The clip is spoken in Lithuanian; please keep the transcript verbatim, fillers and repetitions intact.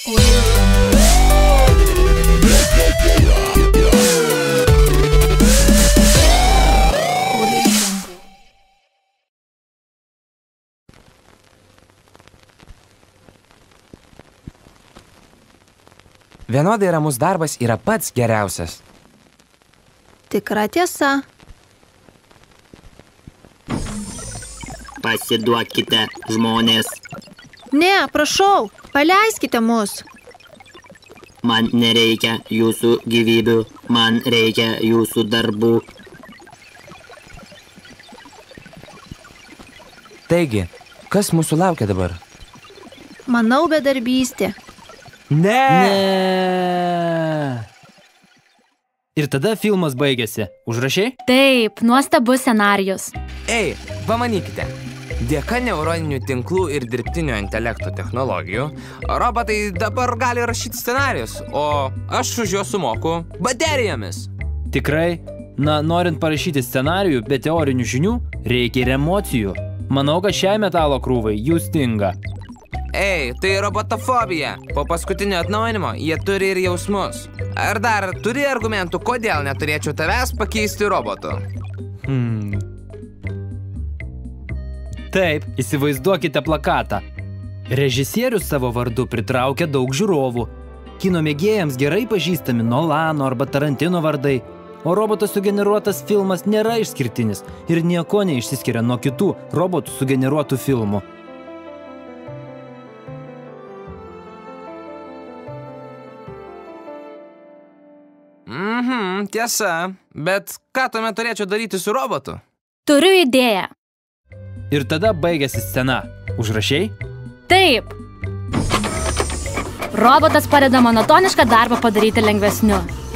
Vienodai ramus darbas yra pats geriausias. Tikra tiesa. Pasiduokite, žmonės. Ne, prašau, paleiskite mus. Man nereikia jūsų gyvybių, man reikia jūsų darbų. Taigi, kas mūsų laukia dabar? Manau, bedarbystė. Ne! Ne. Ir tada filmas baigėsi. Užrašei? Taip, nuostabus scenarijus. Ei, pamanykite. Dėka neuroninių tinklų ir dirbtinio intelekto technologijų, robotai dabar gali rašyti scenarijus, o aš už juos sumoku baterijomis. Tikrai? Na, norint parašyti scenarijų be teorinių žinių, reikia ir emocijų. Manau, kad šiai metalo krūvai jų stinga. Ei, tai robotofobija. Po paskutinio atnaujinimo jie turi ir jausmus. Ar dar turi argumentų, kodėl neturėčiau tavęs pakeisti robotu? Hmm. Taip, įsivaizduokite plakatą. Režisierius savo vardu pritraukia daug žiūrovų. Kino mėgėjams gerai pažįstami Nolano arba Tarantino vardai, o roboto sugeneruotas filmas nėra išskirtinis ir nieko neišsiskiria nuo kitų robotų sugeneruotų filmų. Mhm, tiesa. Bet ką tuomet turėčiau daryti su robotu? Turiu idėją. Ir tada baigėsi scena. Užrašei? Taip. Robotas padeda monotonišką darbą padaryti lengvesniu.